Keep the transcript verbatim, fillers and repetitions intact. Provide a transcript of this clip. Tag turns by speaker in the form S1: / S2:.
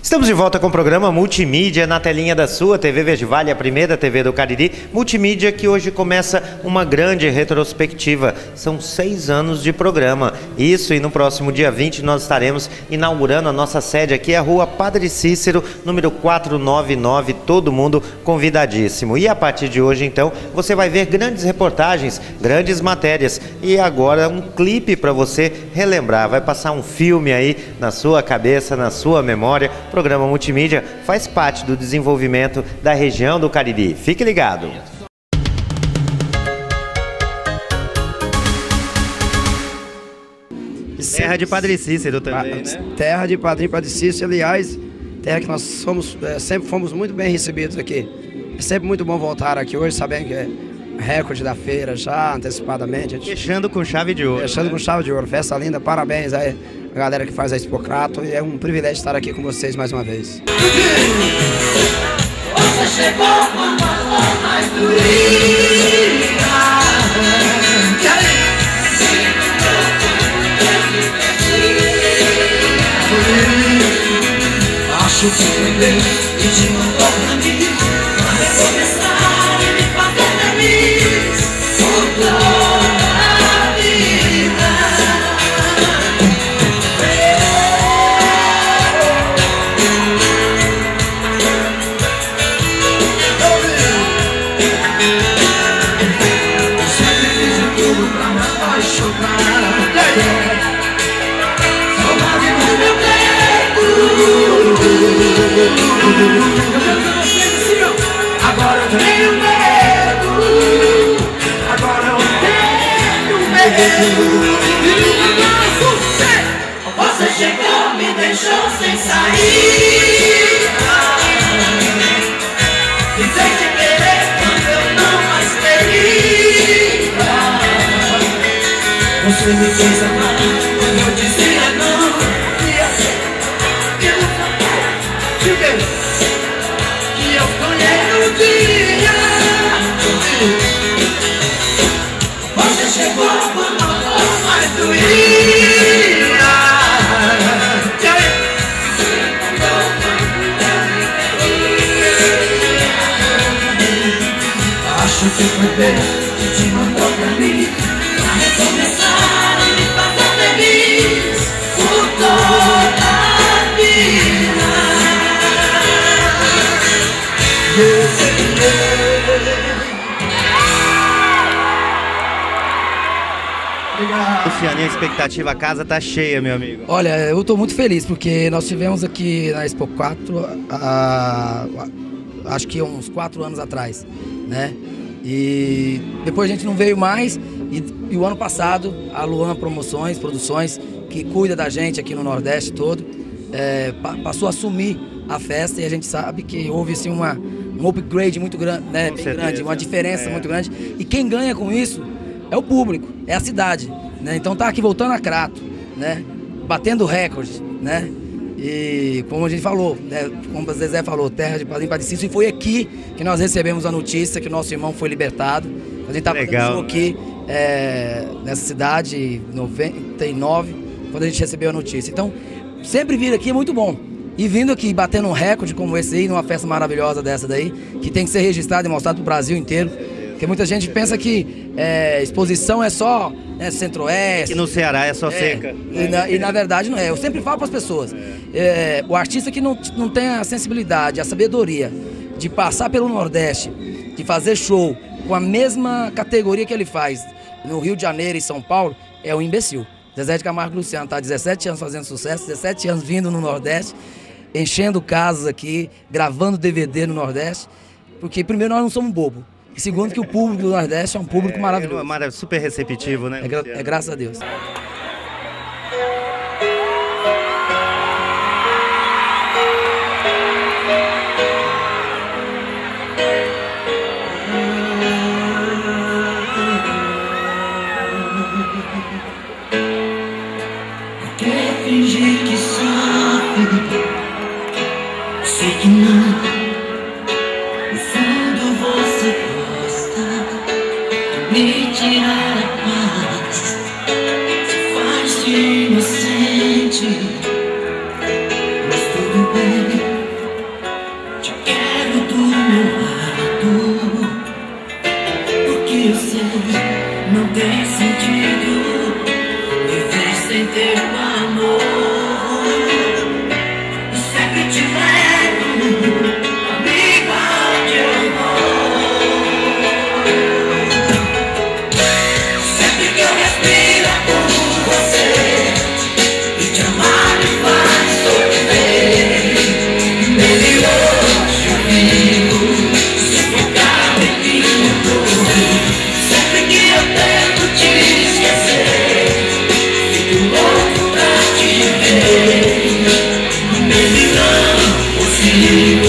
S1: Estamos de volta com o programa Multimídia na telinha da sua T V Verde Vale, a primeira T V do Cariri. Multimídia que hoje começa uma grande retrospectiva. São seis anos de programa. Isso, e no próximo dia vinte nós estaremos inaugurando a nossa sede aqui, a Rua Padre Cícero, número quatrocentos e noventa e nove. Todo mundo convidadíssimo. E a partir de hoje, então, você vai ver grandes reportagens, grandes matérias. E agora um clipe para você relembrar. Vai passar um filme aí na sua cabeça, na sua memória. O programa Multimídia faz parte do desenvolvimento da região do Cariri. Fique ligado. Terra de Padre Cícero também, né?
S2: Terra de Padre Padre Cícero, aliás, terra que nós somos, é, sempre fomos muito bem recebidos aqui. É sempre muito bom voltar aqui hoje, sabendo que é recorde da feira já, antecipadamente.
S1: Fechando com chave de ouro.
S2: Fechando
S1: né?
S2: com chave de ouro. Festa linda, parabéns aí a galera que faz a Expocrato. E é um privilégio estar aqui com vocês mais uma vez.
S3: Você chegou quando a flor mais doía. Acho que foi Deus que te mandou pra mim, pra recomeçar e me fazer feliz por toda a vida. Eu sempre fiz de tudo pra me apaixonar. Saudade do meu peito. Agora eu tenho medo. Agora eu tenho medo. Você chegou, me deixou sem saída. Me fez te querer quando eu não mais queria. Você me fez amar quando eu dizia não. Que eu sonhei no dia. Você chegou quando a flor mais doía. Acho que foi Deus que te mandou pra mim, pra recomeçar e me fazer feliz por toda a vida.
S1: Luciano, a expectativa, a casa tá cheia, meu amigo.
S4: Olha, eu estou muito feliz porque nós tivemos aqui na Expo quatro, a, a, acho que uns quatro anos atrás, né? E depois a gente não veio mais e, e o ano passado a Luan Promoções, Produções, que cuida da gente aqui no Nordeste todo, é, pa, passou a assumir a festa e a gente sabe que houve assim, uma, um upgrade muito grande, né? Bem grande, uma diferença é. muito grande. E quem ganha com isso é o público, é a cidade, né? Então tá aqui voltando a Crato, né? Batendo recorde, né? E como a gente falou, né? Como o Zezé falou, terra de Padre Padre Cícero, e foi aqui que nós recebemos a notícia que o nosso irmão foi libertado. A gente tava fazendo show aqui é, nessa cidade em noventa e nove, quando a gente recebeu a notícia. Então, sempre vir aqui é muito bom. E vindo aqui, batendo um recorde como esse aí, numa festa maravilhosa dessa daí, que tem que ser registrado e mostrado pro Brasil inteiro. Porque muita gente pensa que é, exposição é só né, Centro-Oeste.
S1: Que no Ceará é só
S4: é,
S1: seca.
S4: E na, e na verdade não é. Eu sempre falo para as pessoas, é, o artista que não, não tem a sensibilidade, a sabedoria de passar pelo Nordeste, de fazer show com a mesma categoria que ele faz no Rio de Janeiro e São Paulo, é um imbecil. Zezé de Camargo e Luciano está há dezessete anos fazendo sucesso, dezessete anos vindo no Nordeste, enchendo casas aqui, gravando D V D no Nordeste, porque primeiro nós não somos bobo. E segundo que o público do Nordeste é um público
S1: é,
S4: maravilhoso.
S1: É super receptivo,
S4: é,
S1: né?
S4: É, gra é graças a Deus.
S3: Quer fingir que sabe, sei que não. No fundo você gosta de me tirar a paz, se faz de inocente, mas tudo bem. hoje eu vivo sufocado em minha dor. Sempre que eu tento te esquecer, fico louco pra te ver. Baby, não consigo.